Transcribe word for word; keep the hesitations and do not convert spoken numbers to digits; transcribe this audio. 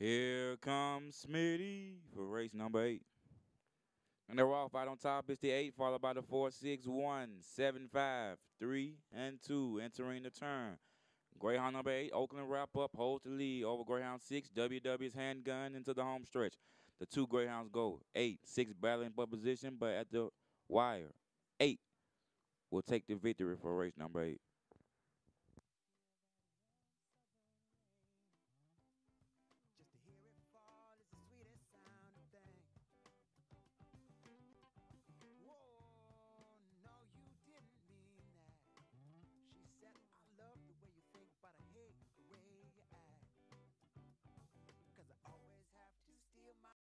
Here comes Smitty for race number eight. And they're off out on top. It's the eight, followed by the four, six, one, seven, five, three, and two. Entering the turn. Greyhound number eight, Oakland wrap up, holds the lead over Greyhound six, W W's handgun into the home stretch. The two Greyhounds go. Eight, six battling for position, but at the wire, eight will take the victory for race number eight.